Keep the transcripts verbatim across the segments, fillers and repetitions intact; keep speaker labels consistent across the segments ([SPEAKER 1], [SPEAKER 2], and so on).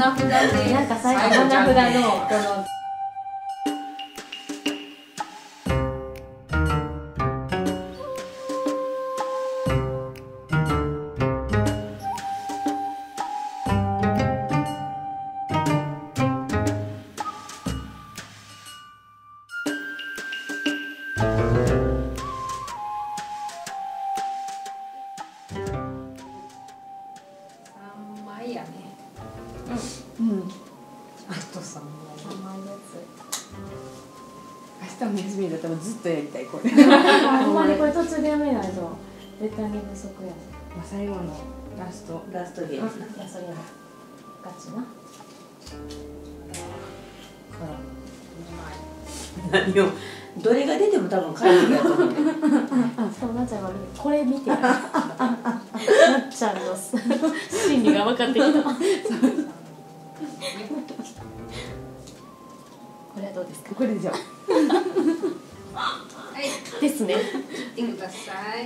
[SPEAKER 1] 花札で
[SPEAKER 2] なんか最後花札のこの。うん。
[SPEAKER 1] あと三枚。
[SPEAKER 2] 三枚ず
[SPEAKER 3] 明日も休みだったらずっとやりたいこれ。
[SPEAKER 2] つ。ほんまにこれ途中でやめないと絶対に不足やね。
[SPEAKER 3] まあ最後のラスト
[SPEAKER 4] ラストゲーム。
[SPEAKER 2] いやそれはガチな。
[SPEAKER 4] 何をどれが出ても多分帰ってくるやと思う。
[SPEAKER 2] しかもなっちゃんはこれ見てなっちゃんの心理が分かってきた。これはどうですか。
[SPEAKER 3] これじゃあ
[SPEAKER 1] はい。
[SPEAKER 2] ですね。
[SPEAKER 1] 切ってください。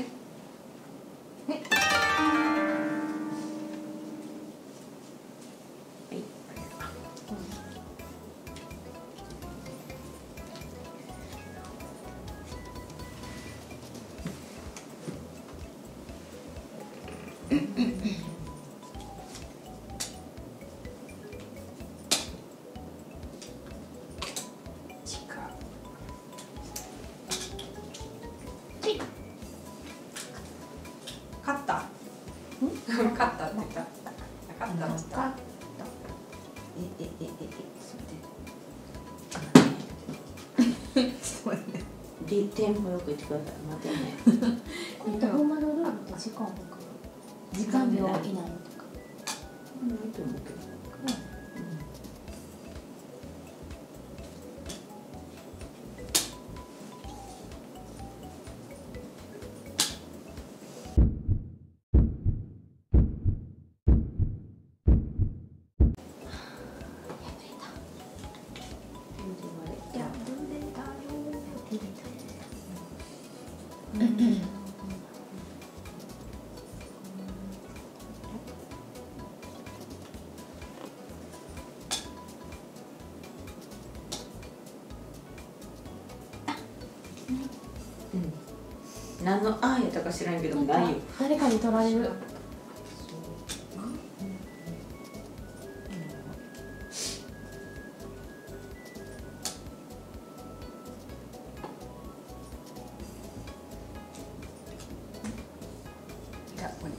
[SPEAKER 1] 勝った。勝ったって言った。勝ったって言った。
[SPEAKER 4] えええええちょっと待って。ちょっと待って。でテンポよく言ってください。待ってね。
[SPEAKER 2] これほんまのルールって時間か。時間秒以内とか。
[SPEAKER 4] うん、いいと思うけど。何のあーやったか知らんけどないよ。
[SPEAKER 2] 誰かに取られる。
[SPEAKER 3] じゃあこれ。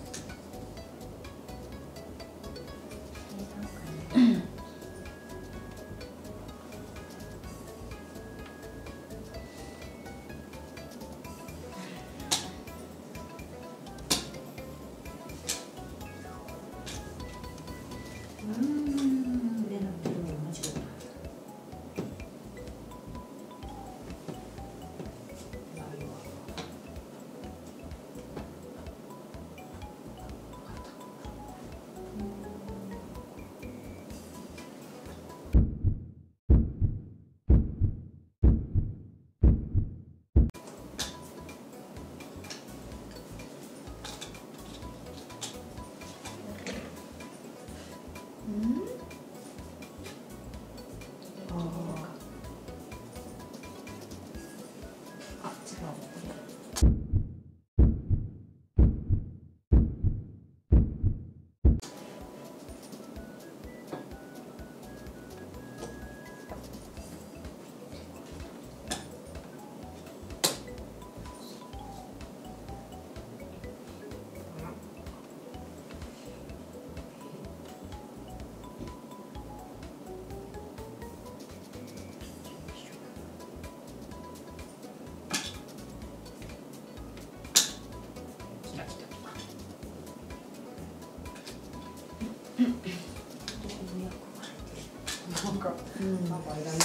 [SPEAKER 1] なんか、うん、なんかあれだね。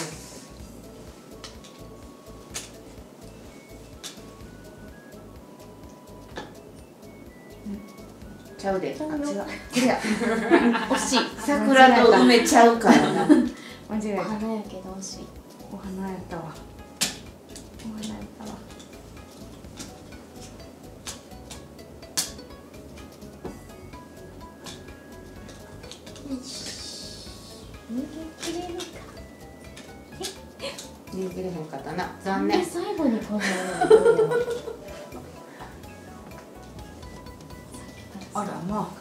[SPEAKER 4] ちゃうで。あ、違う。
[SPEAKER 3] これや。
[SPEAKER 2] 惜しい。
[SPEAKER 4] 桜と梅ちゃうからな。
[SPEAKER 3] 間違えた。
[SPEAKER 2] お花やけど惜しい。
[SPEAKER 3] お花やったわ。
[SPEAKER 2] お花やったわ。
[SPEAKER 4] きれへんかったな。残
[SPEAKER 2] で
[SPEAKER 4] 念。
[SPEAKER 2] 最後にこんなの
[SPEAKER 3] あらまあ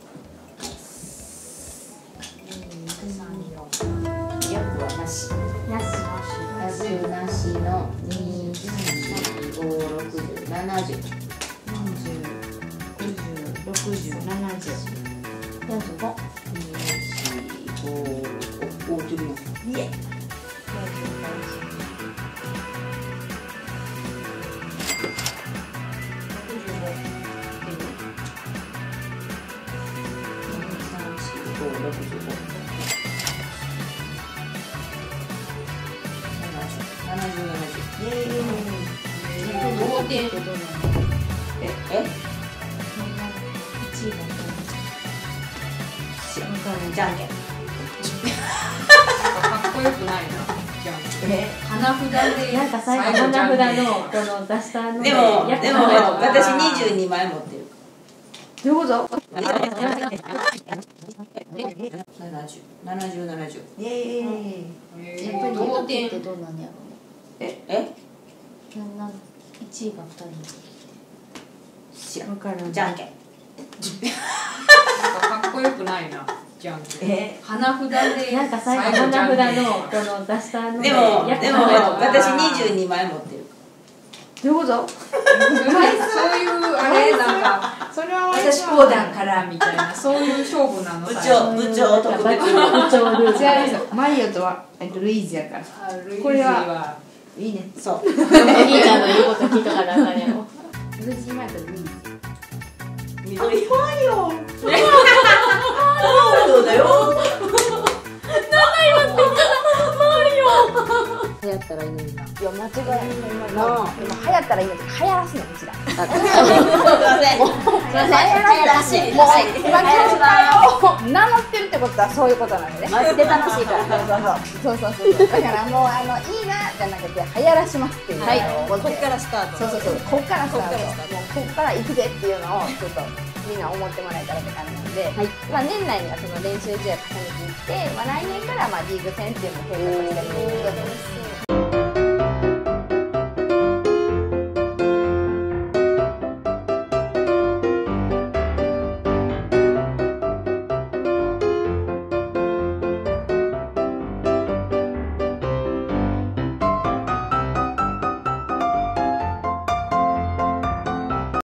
[SPEAKER 4] 役はなし。
[SPEAKER 2] やし
[SPEAKER 4] 役なしのにじゅう、ご、ろくじゅう、ななじゅう。
[SPEAKER 3] よんじゅう、ごじゅう、ろくじゅう、ななじゅう。
[SPEAKER 2] よんじゅうご、
[SPEAKER 4] に、よん、ご、お、お、出るよ。イエ。ろくじゅうご、ななじゅう、ななじゅう、イエーイ。
[SPEAKER 1] 同点。
[SPEAKER 4] え、え、
[SPEAKER 2] いちいが
[SPEAKER 4] じゃんけん。
[SPEAKER 1] かっこよくないな。じゃん。
[SPEAKER 4] え、
[SPEAKER 1] 花札で。
[SPEAKER 2] なんか最後花札のこの出したの
[SPEAKER 4] でも、
[SPEAKER 2] やっぱ
[SPEAKER 4] でも、私にじゅうにまい持ってる。
[SPEAKER 3] どういうこと？
[SPEAKER 4] ななじゅう、ななじゅう、ななじゅう。イエーイ。
[SPEAKER 2] やっぱり
[SPEAKER 1] 同点。
[SPEAKER 2] ってどうなんやろ
[SPEAKER 4] え、え、
[SPEAKER 2] うなんいちいがふたり
[SPEAKER 4] 知らん。
[SPEAKER 3] わからん。
[SPEAKER 4] じゃんけん。
[SPEAKER 1] なんかかっこよくないな。じゃんけん。
[SPEAKER 4] え、
[SPEAKER 1] 花札で。
[SPEAKER 2] なんか最後花札のこの出したの
[SPEAKER 4] でも、
[SPEAKER 2] やっぱ
[SPEAKER 4] でも、私にじゅうにまい持ってる。
[SPEAKER 3] どういうこと？
[SPEAKER 1] そういうあれなんか
[SPEAKER 3] それは
[SPEAKER 1] 私こうだからみたいなそういう勝負なの。
[SPEAKER 4] 部長、部長特別。
[SPEAKER 2] 部長ルール
[SPEAKER 3] 違うよ。マリオとはえっとルイージやから。
[SPEAKER 1] あルイージ
[SPEAKER 3] これは
[SPEAKER 1] はい
[SPEAKER 3] いね。
[SPEAKER 4] そう。
[SPEAKER 2] お兄ちゃんの言うこと聞いとかなあかんやろ
[SPEAKER 3] ルイージ今やったらルイージ。
[SPEAKER 4] 緑マリオ。マリオだよ。
[SPEAKER 5] 流行ったらいいのにな。
[SPEAKER 3] いや間違いない。
[SPEAKER 5] なあ
[SPEAKER 3] 今流行ったらいいんだけど流行らすのうちら。
[SPEAKER 4] すいません。すいません。
[SPEAKER 5] 流行らしい。
[SPEAKER 3] もう今キャラクターを名乗ってるってことはそういうことなんでね。
[SPEAKER 5] マジで楽しいから。
[SPEAKER 3] そうそうそうそう。だからもうあのいいなじゃなくて流行らしますっていうのを
[SPEAKER 5] はい。
[SPEAKER 3] 思って
[SPEAKER 5] こっからスタート。
[SPEAKER 3] そうそうそう。こっからスタート。
[SPEAKER 5] こっからスタート
[SPEAKER 3] もうこっから行くぜっていうのをちょっとみんな思ってもらえたらって感じなんで、
[SPEAKER 5] はい。
[SPEAKER 3] まあ年内にはその練習試合重ねていって、まあ来年からまあリーグ戦っていうのを計画してるんですけど。